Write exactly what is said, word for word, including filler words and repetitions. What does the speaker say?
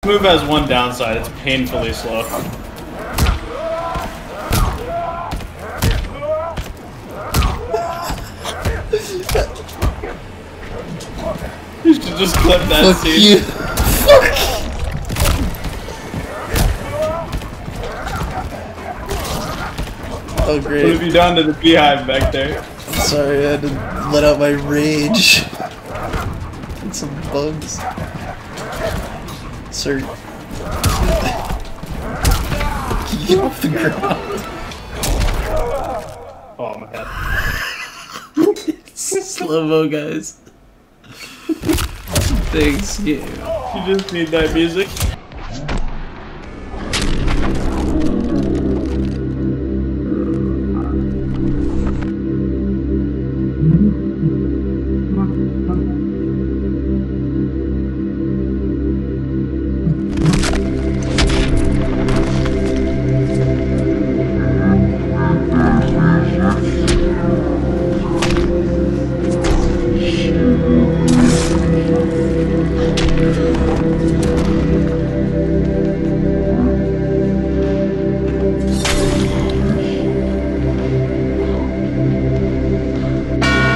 move has one downside, it's painfully slow. You should just clip that Fuck scene. you. Fuck. Oh great. What have you done to the beehive back there? I'm sorry, I had to let out my rage. And some bugs. Sir. Get off the ground. Oh my god. Slow-mo, guys. Thanks, you. You just need that music.